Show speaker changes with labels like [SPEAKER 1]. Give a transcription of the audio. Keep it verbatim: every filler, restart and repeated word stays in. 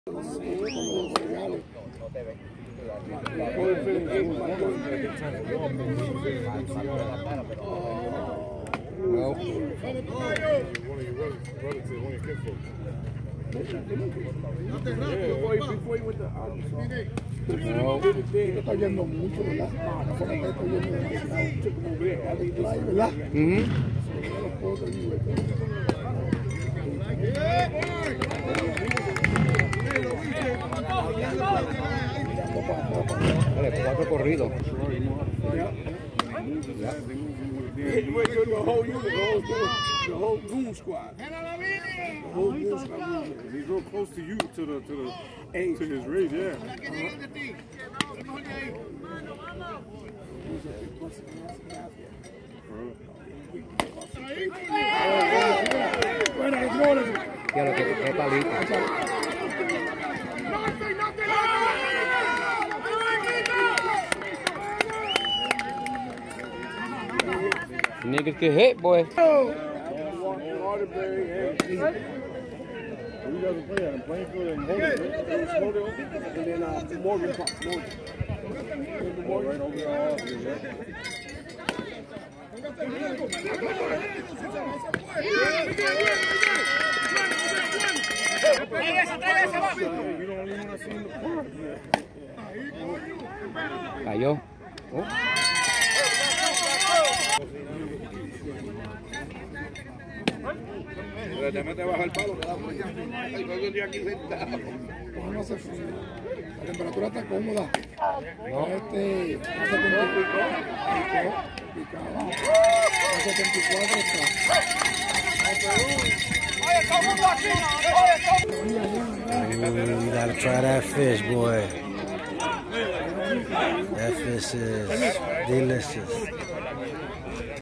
[SPEAKER 1] No. No.
[SPEAKER 2] Está oyendo mucho, ¿verdad? Está oyendo demasiado, ¿verdad?
[SPEAKER 1] Uh-huh. Vale, cuatro corridos.
[SPEAKER 2] Yeah. The whole unit, the whole, the whole goon squad. The whole goon squad.
[SPEAKER 3] He's real close to you, to the to the hey. to his race, yeah.
[SPEAKER 1] Ya lo que qué palito. Niggas get hit, boy.
[SPEAKER 3] He doesn't play that in Plainfield and
[SPEAKER 2] And then uh, Morgan Park. Morgan.
[SPEAKER 3] Morgan. Right over there. You don't even want to see him in the park.
[SPEAKER 1] Cayó. Oh.
[SPEAKER 2] Te mete bajo el palo, yo estoy aquí sentado. No se fue. La temperatura está cómoda. No. Este, a setenta y cuatro, a setenta y cuatro
[SPEAKER 4] Ooh, you gotta try that fish, boy. That fish is delicious.